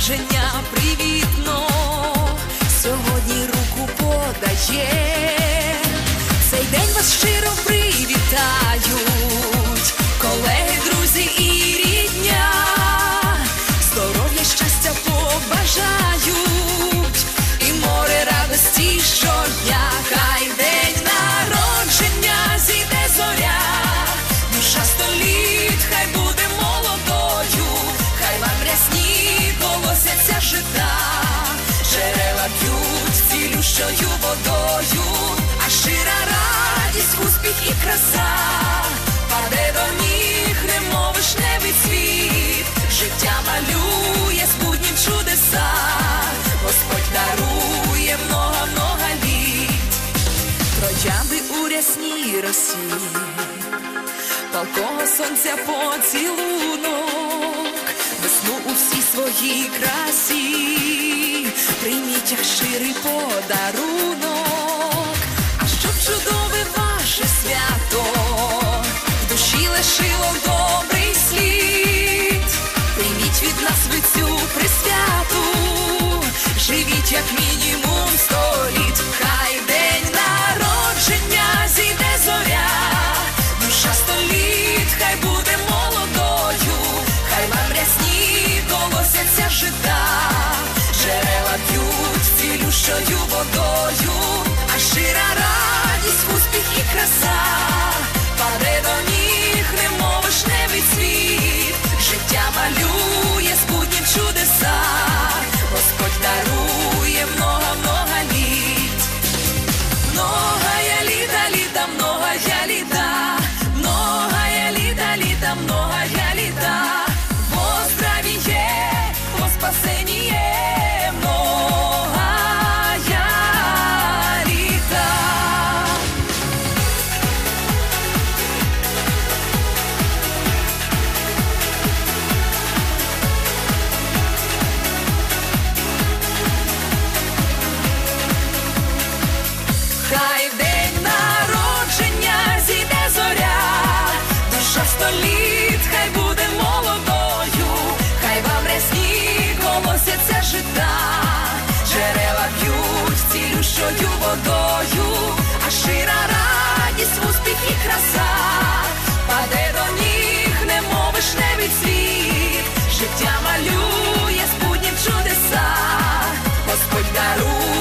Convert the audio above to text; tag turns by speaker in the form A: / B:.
A: народження привітно сьогодні руку подає. Цей день вас щиро привітають колеги, друзі і рідня. Здоров'я, щастя побажають і море радості щодня. Хай день народження зійде зоря, душа 100 літ хай буде молодою, хай вам рясні колосяться жита, джерела п'ють цілющою водою, а щира радість, успіх і краса паде до ніг, немов вишневий цвіт, життя малює з буднім чудеса, Господь дарує много-много літ. Троянди у рясній росі, палкого сонця поцілунок, весну у всій своїй красі, прийміть як щирий подарунок. А щоб чудове ваше свято в душі лишило добрий слід, прийміть від нас ви цю присвяту, живіть як мінімум 100 літ. Хай день народження зійде зоря, душа 100 літ хай буде молодою, хай вам рясні колосяться жита, джерела п'ють цілющою водою, а щира радість, успіх і краса паде до ніг, немов вишневий цвіт, життя малює з буднім чудеса, Господь дарує много-много літ. Многая літа, літа, многая літа, многая літа, літа, многая літа, во здравіє, во спасеніє, многая літа. Хай в день народження зійде зоря, душа 100 літ хай буде молодою, хай вам рясні колосяться жита, джерела п'ють цілющою водою, а щира радість, успіх і краса паде до ніг, немов вишневий цвіт, життя малює з буднім чудеса, Господь дарує